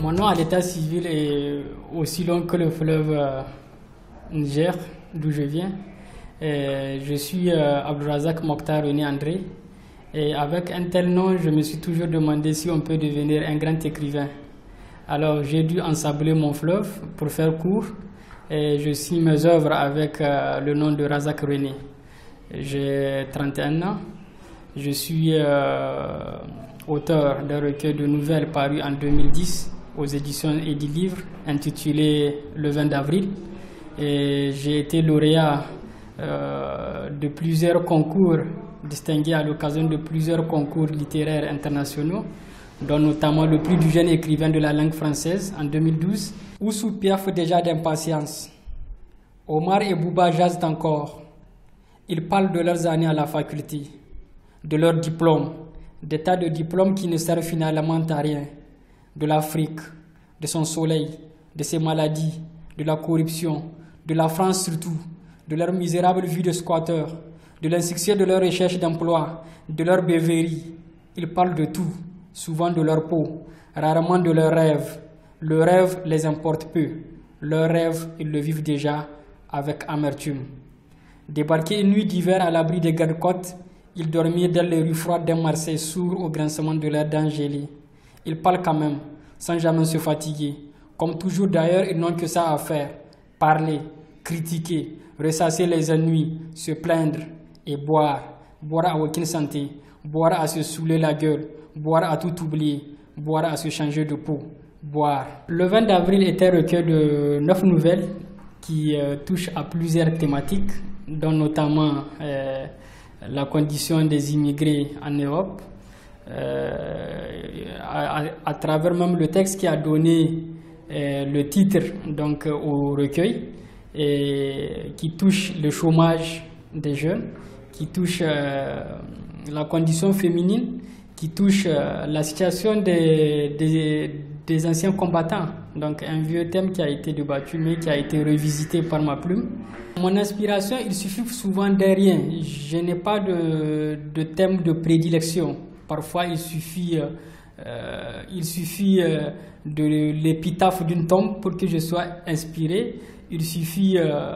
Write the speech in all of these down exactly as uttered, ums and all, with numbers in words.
Mon nom à l'état civil est aussi long que le fleuve euh, Niger, d'où je viens. Et je suis euh, Abdourazak Mokhtar René André. Et avec un tel nom, je me suis toujours demandé si on peut devenir un grand écrivain. Alors j'ai dû ensabler mon fleuve pour faire court. Et je signe mes œuvres avec euh, le nom de Razak René. J'ai trente et un ans. Je suis euh, auteur d'un recueil de nouvelles paru en deux mille dix aux éditions Edilivre intitulé Le vingt d'avril. Et j'ai été lauréat euh, de plusieurs concours distingués à l'occasion de plusieurs concours littéraires internationaux, dont notamment le prix du jeune écrivain de la langue française en deux mille douze. Oussou piaffe déjà d'impatience. Omar et Bouba jasent encore. Ils parlent de leurs années à la faculté, de leurs diplômes, des tas de diplômes qui ne servent finalement à rien, de l'Afrique, de son soleil, de ses maladies, de la corruption, de la France surtout, de leur misérable vie de squatteurs, de l'insuccès de leur recherche d'emploi, de leur beuverie. Ils parlent de tout, souvent de leur peau, rarement de leurs rêves. Le rêve les importe peu. Leur rêve, ils le vivent déjà avec amertume. Débarqués une nuit d'hiver à l'abri des gardes-côtes, ils dormaient dans les rues froides d'un Marseille sourd au grincement de leurs dents gelées. Ils parlent quand même, sans jamais se fatiguer. Comme toujours d'ailleurs, ils n'ont que ça à faire. Parler, critiquer, ressasser les ennuis, se plaindre et boire. Boire à aucune santé, boire à se saouler la gueule, boire à tout oublier, boire à se changer de peau, boire. Le vingt d'avril est un recueil de neuf nouvelles qui euh, touchent à plusieurs thématiques, dont notamment euh, la condition des immigrés en Europe, euh, à, à, à travers même le texte qui a donné euh, le titre donc, au recueil, et qui touche le chômage des jeunes, qui touche euh, la condition féminine, qui touche euh, la situation des, des, des anciens combattants. Donc un vieux thème qui a été débattu mais qui a été revisité par ma plume. Mon inspiration, il suffit souvent de rien. Je n'ai pas de, de thème de prédilection. Parfois, il suffit, euh, il suffit euh, de l'épitaphe d'une tombe pour que je sois inspiré. Il suffit euh,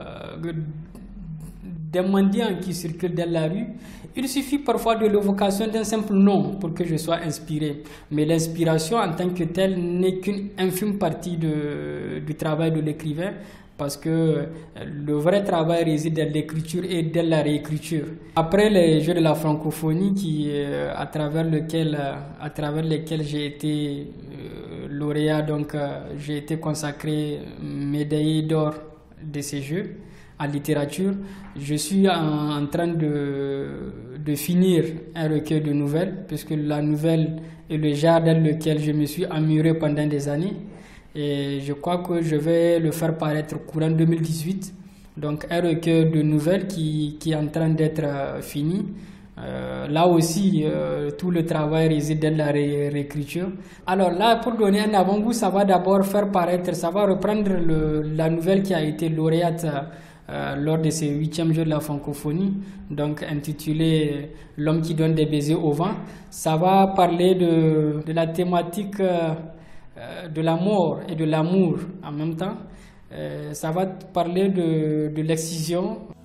d'un mendiant qui circule dans la rue. Il suffit parfois de l'évocation d'un simple nom pour que je sois inspiré. Mais l'inspiration en tant que telle n'est qu'une infime partie de, du travail de l'écrivain, parce que le vrai travail réside dans l'écriture et dans la réécriture. Après les Jeux de la francophonie, qui, à travers, lequel, à travers lesquels j'ai été euh, lauréat, donc euh, j'ai été consacré médaillé d'or de ces Jeux en littérature, je suis en, en train de, de finir un recueil de nouvelles, puisque la nouvelle est le genre dans lequel je me suis emmuré pendant des années. Et je crois que je vais le faire paraître courant deux mille dix-huit. Donc un recueil de nouvelles qui, qui est en train d'être euh, fini. Euh, là aussi, euh, tout le travail réside dans la ré réécriture. Alors là, pour donner un avant-goût, ça va d'abord faire paraître, ça va reprendre le, la nouvelle qui a été lauréate euh, lors de ces huitièmes Jeux de la francophonie, donc intitulée L'homme qui donne des baisers au vent. Ça va parler de, de la thématique euh, de la mort et de l'amour en même temps. Euh, ça va parler de, de l'excision.